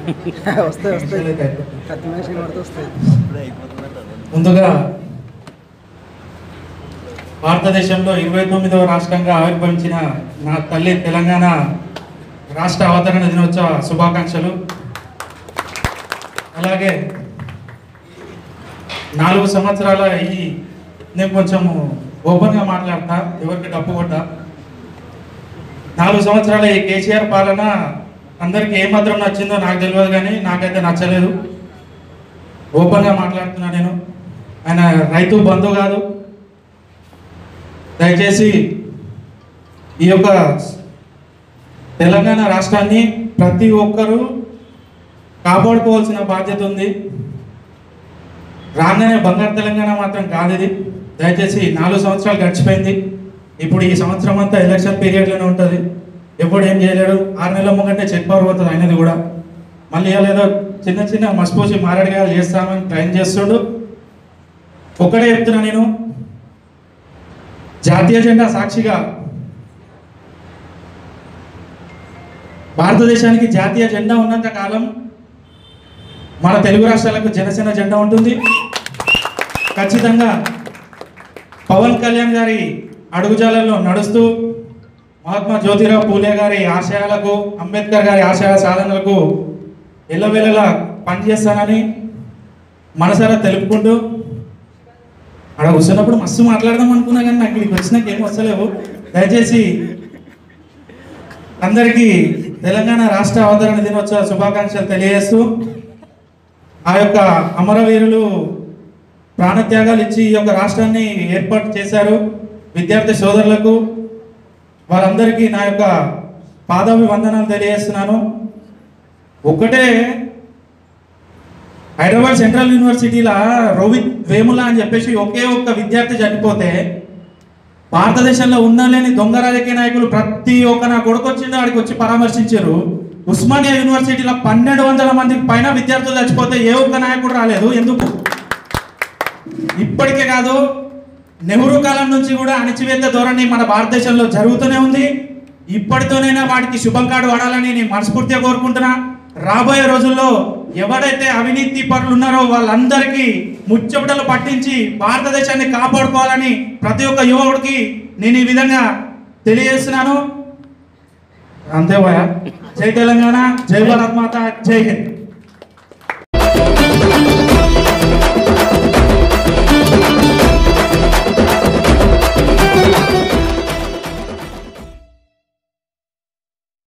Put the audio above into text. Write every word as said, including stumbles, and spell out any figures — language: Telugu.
వస్తాయి వస్తాయి కత్తి మేషం పడితే వస్తాయి. ముందుగా భారతదేశంలో ఇరవై తొమ్మిదవ రాష్ట్రంగా ఆవిర్భవించిన నా తల్లి తెలంగాణ రాష్ట్ర అవతరణ దినోత్సవ శుభాకాంక్షలు. అలాగే నాలుగు సంవత్సరాల ఈ నేను కొంచెము ఓపెన్గా మాట్లాడతా, ఎవరికి డప్పు కొట్టా. నాలుగు సంవత్సరాల ఈ కేసీఆర్ పాలన అందరికీ ఏమాత్రం నచ్చిందో నాకు తెలియదు, కానీ నాకైతే నచ్చలేదు. ఓపెన్గా మాట్లాడుతున్నా నేను. ఆయన రైతు బంధు కాదు. దయచేసి ఈ యొక్క తెలంగాణ రాష్ట్రాన్ని ప్రతి ఒక్కరూ కాపాడుకోవాల్సిన బాధ్యత ఉంది. రాగానే బంగారు తెలంగాణ మాత్రం కాదు ఇది. దయచేసి నాలుగు సంవత్సరాలు గడిచిపోయింది. ఇప్పుడు ఈ సంవత్సరం అంతా ఎలక్షన్ పీరియడ్లోనే ఉంటుంది. ఎప్పుడు ఏం చేయలేడు. ఆరు నెలల ముంగంటే చెక్ పవర్ పోతుంది అయినది కూడా. మళ్ళీ ఏదో చిన్న చిన్న మసిపోసి మారడిగా చేస్తామని ట్రైన్ చేస్తుడు. ఒక్కడే చెప్తున్నా నేను, జాతీయ జెండా సాక్షిగా భారతదేశానికి జాతీయ జెండా ఉన్నంత కాలం మన తెలుగు రాష్ట్రాలకు జనసేన జెండా ఉంటుంది. ఖచ్చితంగా పవన్ కళ్యాణ్ గారి అడుగుజాలలో నడుస్తూ మహాత్మా జ్యోతిరావు పూలే గారి ఆశయాలకు, అంబేద్కర్ గారి ఆశయ సాధనలకు ఎల్లవేళలా పనిచేస్తానని మనసారా తెలుపుకుంటూ, అక్కడ కూర్చున్నప్పుడు మస్తు మాట్లాడదాం అనుకున్నా కానీ నాకు ఇక్కడికి వచ్చినాక ఏం వస్తలేవు. దయచేసి అందరికీ తెలంగాణ రాష్ట్ర అవతరణ దినోత్సవ శుభాకాంక్షలు తెలియజేస్తూ, ఆ యొక్క అమరవీరులు ప్రాణత్యాగాలు ఇచ్చి ఈ యొక్క రాష్ట్రాన్ని ఏర్పాటు చేశారు. విద్యార్థి సోదరులకు వారందరికీ నా యొక్క పాదాభివందనాలు తెలియజేస్తున్నాను. ఒకటే హైదరాబాద్ సెంట్రల్ యూనివర్సిటీలో రోహిత్ వేముల అని చెప్పేసి ఒకే ఒక్క విద్యార్థి చనిపోతే భారతదేశంలో ఉన్నలేని దొంగ రాజకీయ నాయకులు ప్రతి ఒక్క నా కొడుకు వచ్చిందో ఆడికి వచ్చి పరామర్శించారు. ఉస్మానియా యూనివర్సిటీలో పన్నెండు వందల మందికి పైన విద్యార్థులు చచ్చిపోతే ఏ ఒక్క నాయకుడు రాలేదు. ఎందుకు? ఇప్పటికే కాదు, నెహ్రూ కాలం నుంచి కూడా అణచివేత ధోరణి మన భారతదేశంలో జరుగుతూనే ఉంది. ఇప్పటితోనైనా వాటికి శుభం కాడు వాడాలని నేను మనస్ఫూర్తిగా కోరుకుంటున్నా. రాబోయే రోజుల్లో ఎవరైతే అవినీతి పరులు ఉన్నారో వాళ్ళందరికీ ముచ్చబిడలు పట్టించి భారతదేశాన్ని కాపాడుకోవాలని ప్రతి ఒక్క యువకుడికి నేను ఈ విధంగా తెలియజేస్తున్నాను. అంతే భయ. జై తెలంగాణ, జై భారత్ మాత, జై హింద్.